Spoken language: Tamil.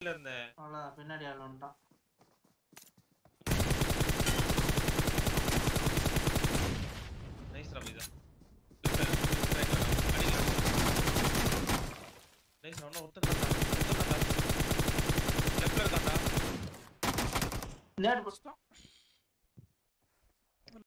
இருந்தேன். அவ்வளவுதான் பின்னாடி ஆள் வந்துட்டான். நைஸ் ரமிதா. நைஸ் ரவுண்ட் ஒருத்தன் லெஃப்ட்ல இருக்கான்டா. நேட் புடிச்சிட்டோம்.